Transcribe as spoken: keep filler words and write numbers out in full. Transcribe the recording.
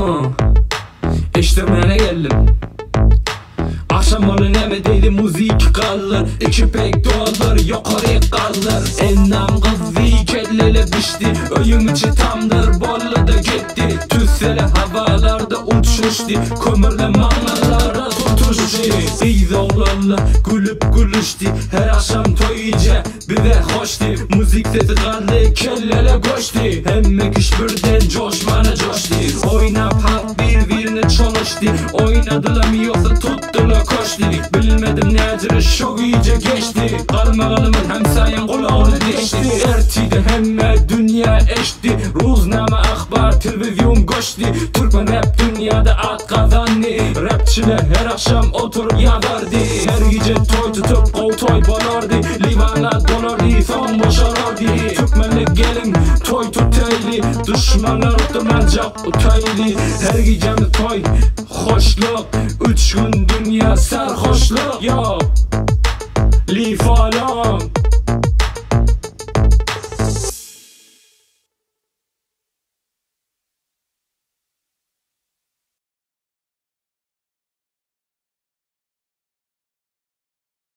uh. Eşitmene geldim. Akşam olu neme deydi müzik kalır. İki pek dolar yukarı kalır. Enam kızı kellele pişti. Öyüm içi tamdır bolladı gitti. Tüssele havalarda uçuştu. Kömürle manalarda tutuştu. İyiz oğlanla gülüp gülüştü. Her akşam toyuca bize hoştu. Müzik sesi kaldı kellele koştu. Hemmek iş birden coşmana coştu. Oynap halk birbirini çalıştı. Oynadılar mı yoksa tuttular koştu. Bilmedim nedir şok iyice geçti. Kalma kalımın hem sayan kulağını deşti. Ertiydi hemme dünya eşti. Ruzname akbar televizyon koştu. Turkmen rap dünyada at kazandı. Rapçiler her akşam oturup yadardı. Her gece toy tutup kol toy bolardı. Livanlar dolardı son boşarardı. Turkmenlik gelin toy tutaylı. Düşmanlar oturmayacak utaylı. Her gecemiz toy hoşluk. Üç gün dünya sarhoşluk. Yo Lifalong